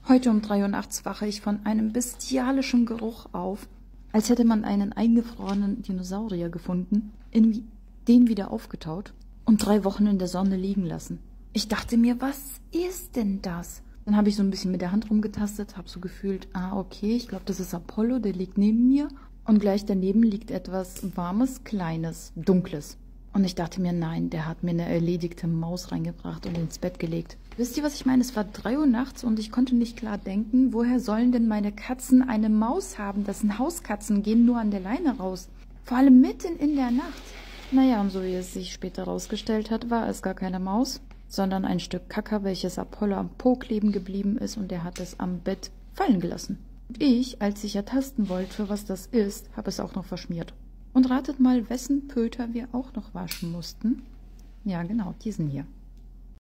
Heute um 3 Uhr nachts wache ich von einem bestialischen Geruch auf, als hätte man einen eingefrorenen Dinosaurier gefunden, den wieder aufgetaut und 3 Wochen in der Sonne liegen lassen. Ich dachte mir, was ist denn das? Dann habe ich so ein bisschen mit der Hand rumgetastet, habe so gefühlt, okay, ich glaube, das ist Apollo, der liegt neben mir. Und gleich daneben liegt etwas Warmes, Kleines, Dunkles. Und ich dachte mir, nein, der hat mir eine erledigte Maus reingebracht und ins Bett gelegt. Wisst ihr, was ich meine? Es war 3 Uhr nachts und ich konnte nicht klar denken, woher sollen denn meine Katzen eine Maus haben? Das sind Hauskatzen, gehen nur an der Leine raus. Vor allem mitten in der Nacht. Naja, und so wie es sich später rausgestellt hat, war es gar keine Maus, sondern ein Stück Kacker, welches Apollo am Po kleben geblieben ist und er hat es am Bett fallen gelassen. Und ich, als ich ertasten wollte, für was das ist, habe es auch noch verschmiert. Und ratet mal, wessen Pöter wir auch noch waschen mussten? Ja, genau, diesen hier.